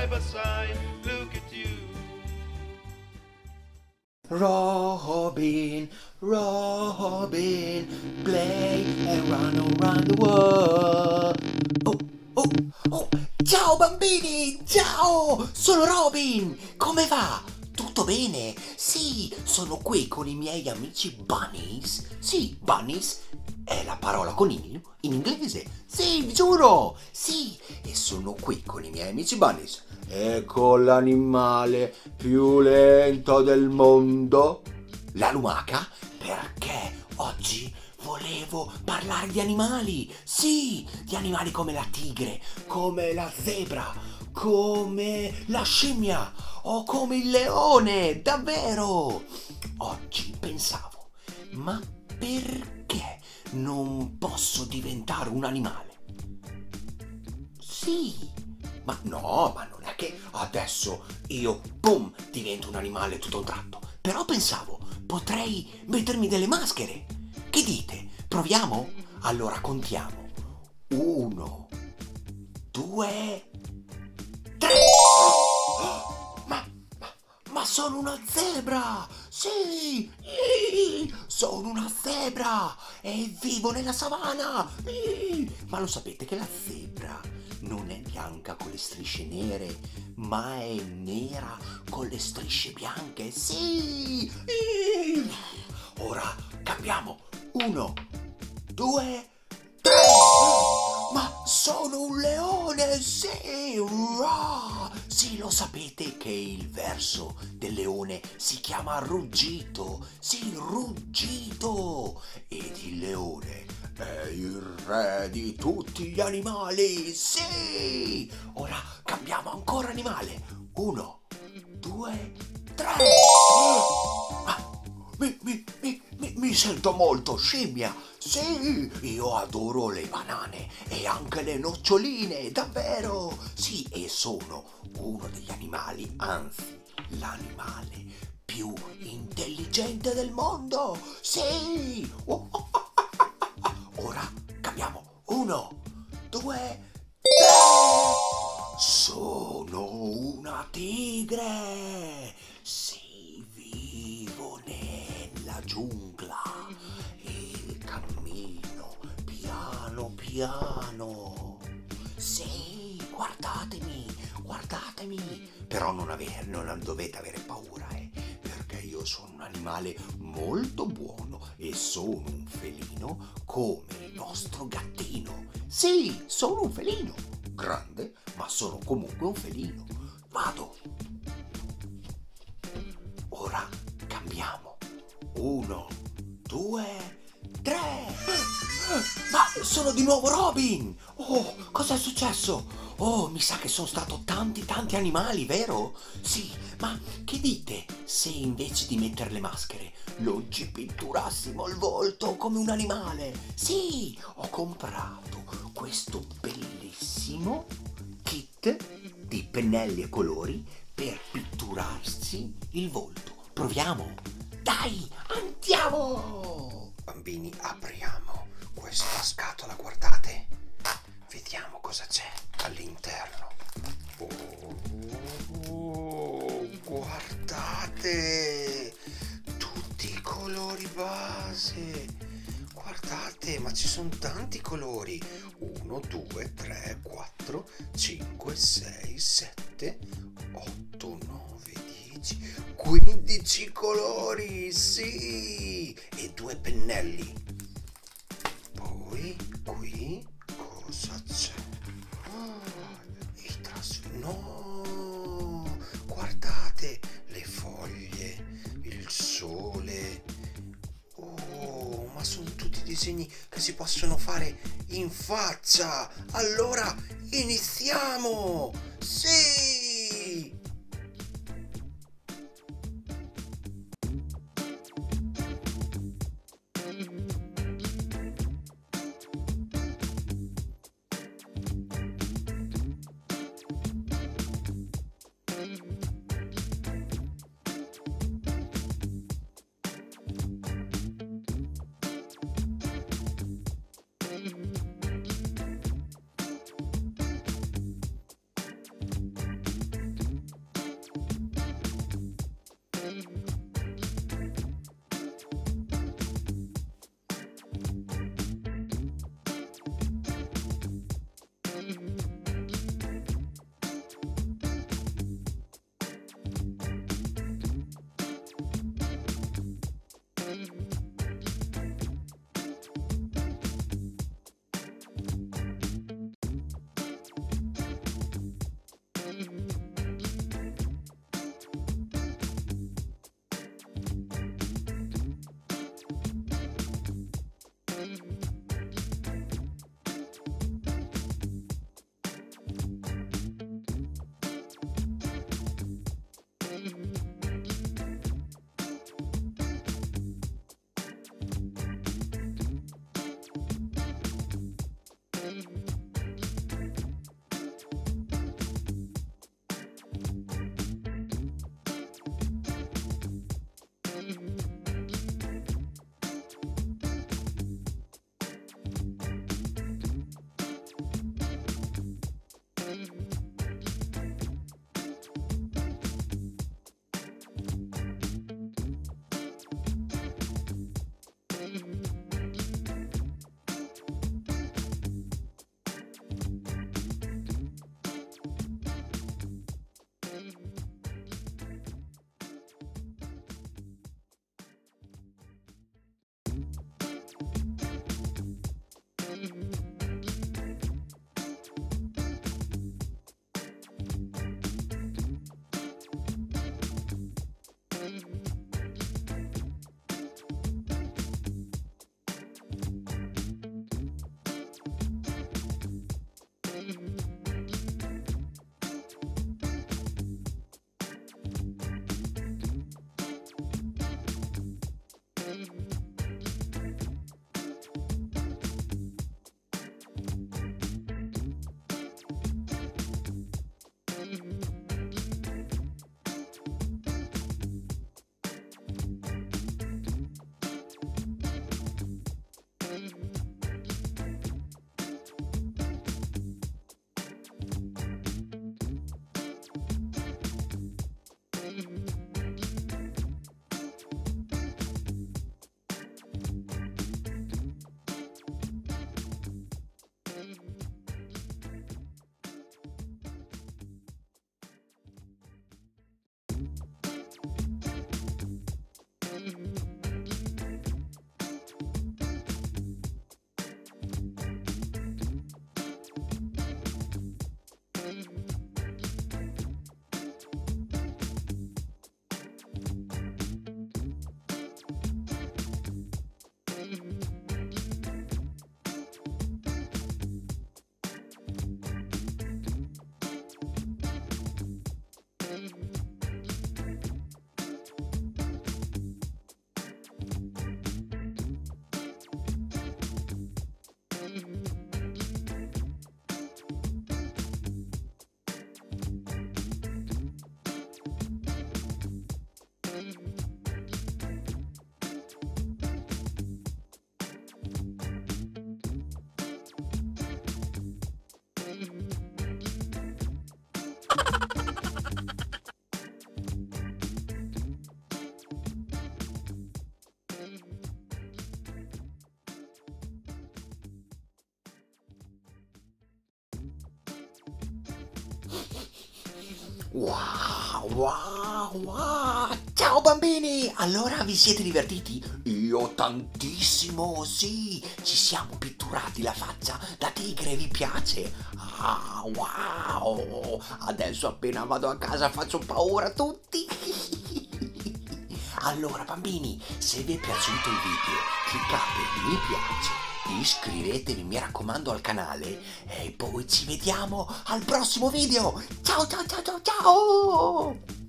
side by side. Look at you. Robin, Robin, play and run around the world. Oh, oh, oh, ciao bambini, ciao, sono Robin, come va? Tutto bene? Sì, sono qui con i miei amici bunnies. Sì, bunnies è la parola conigno in inglese. Sì, vi giuro, sì, e sono qui con i miei amici bunnies. E con l'animale più lento del mondo, la lumaca, perché oggi volevo parlare di animali. Sì, di animali come la tigre, come la zebra, come la scimmia o come il leone, davvero. Oggi pensavo, ma perché non posso diventare un animale? Sì, ma no, ma non è che adesso io, boom, divento un animale tutto a un tratto. Però pensavo, potrei mettermi delle maschere. Che dite? Proviamo? Allora contiamo. 1, 2, 3. Ma sono una zebra! Sì! Sono una zebra! E vivo nella savana! Ma lo sapete che la zebra non è bianca con le strisce nere, ma è nera con le strisce bianche? Sì! Ora cambiamo! 1, 2, 3! Ma sono un leone, sì! Ra! Sì, lo sapete che il verso del leone si chiama ruggito? Sì, ruggito! Ed il leone è il re di tutti gli animali, sì! Ora cambiamo ancora animale. 1, 2, 3! Mi sento molto scimmia. Sì, io adoro le banane e anche le noccioline, davvero. Sì, e sono uno degli animali, anzi, l'animale più intelligente del mondo. Sì. Ora cambiamo. 1, 2, 3. Sono una tigre. Sì, vivo nella giungla e cammino piano piano. Sì, guardatemi, guardatemi. Però non dovete avere paura, perché io sono un animale molto buono e sono un felino come il nostro gattino. Sì, sono un felino. Grande, ma sono comunque un felino. Vado. Ora cambiamo. 1, 2, 3. Ma sono di nuovo Robin! Oh, cosa è successo? Oh, mi sa che sono stato tanti animali, vero? Sì, ma che dite se invece di mettere le maschere non ci pitturassimo il volto come un animale? Sì, ho comprato questo bellissimo kit di pennelli e colori per pitturarsi il volto. Proviamo? Dai, andiamo! Bambini, apriamo questa scatola, guardate. Vediamo cosa c'è all'interno. Oh, guardate! Tutti i colori base. Guardate, ma ci sono tanti colori. 1, 2, 3, 4, 5, 6, 7, 8, 9, 10, 15 colori, sì! E 2 pennelli. Poi qui cosa c'è? No! Guardate le foglie, il sole. Oh, ma sono tutti disegni che si possono fare in faccia. Allora iniziamo! Sì! Wow, wow, wow! Ciao bambini! Allora vi siete divertiti? Io tantissimo, sì! Ci siamo pitturati la faccia da tigre, vi piace? Ah, wow! Adesso appena vado a casa faccio paura a tutti! Allora bambini, se vi è piaciuto il video, cliccate mi piace, iscrivetevi mi raccomando al canale e poi ci vediamo al prossimo video! Ciao ciao ciao ciao ciao!